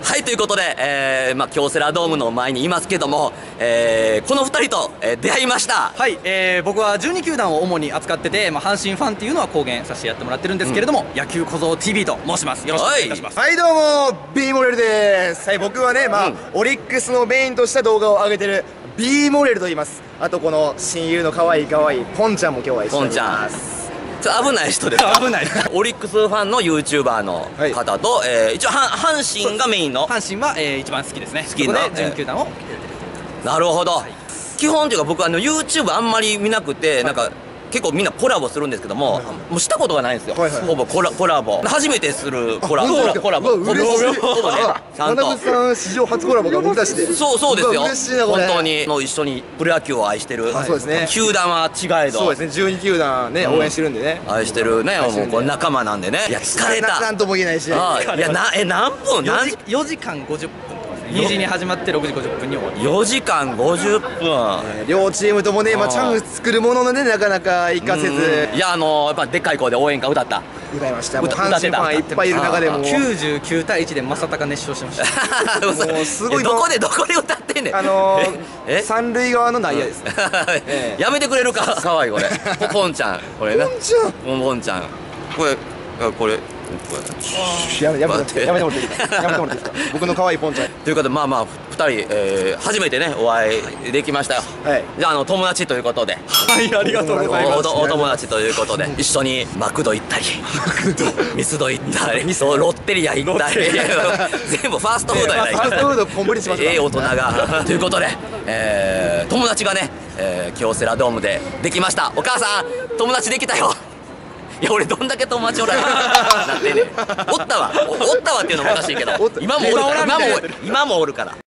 はい、ということで、京セラドームの前にいますけども、この2人と、出会いました。 はい、僕は12球団を主に扱ってて、阪神ファンっていうのは公言させてやってもらってるんですけれども、野球小僧 TV と申します。よろしくお願いいたします。 はい、どうも B モレルです。はい、僕はね、オリックスのメインとした動画を上げてる B モレルと言います。あとこの親友の可愛いポンちゃんも今日は一緒にいます。 危ない人ですか？ 危ない。 オリックスファンの YouTuber の方と、一応阪神がメインの。 阪神は、一番好きですね。 好きな。 そこで12球団を。 なるほど。基本というか僕YouTube あんまり見なくて、なんか結構みんなコラボするんですけども、もうしたことがないんですよ。ほぼコラボ。初めてするコラボ。 嬉しい。 ほぼね。ちゃんと。 学さん史上初コラボが僕たちで。 そうですよ。 嬉しいなこれ。 本当に一緒にプロ野球を愛してる。 そうですね。 球団は違えど。 そうですね。12球団ね応援してるんでね。 愛してるね。もうこれ仲間なんでね。いや疲れた。 なんとも言えないし。いや何分 ？4時間50分。2時に始まって6時50分に終わる。 4時間50分。 両チームともね、チャンス作るもののね、なかなか活かせず。 いややっぱでっかい声で応援歌歌った。 歌いました。阪神ファンいっぱいいる中でも 99対1で正尚熱唱してました。 もうすごい。どこで歌ってんねん。 三塁側の内野です。 やめてくれるか。かわいいこれ。ポンちゃんこれね。ポンちゃん。これ。 やめてもらっていいですか。僕の可愛いポンちゃんということで2人初めてねお会いできましたよ。じゃあ友達ということで。 はい、ありがとうございます。 お友達ということで一緒にマクド行ったりミスド行ったりロッテリア行ったり全部ファーストフードやないか。 ファーストフードコンプリートしました。 大人がということで友達がね京セラドームでできました。お母さん友達できたよ。いや俺どんだけ友達おらんなってんねん。おったわっていうのもおかしいけど今もおるから。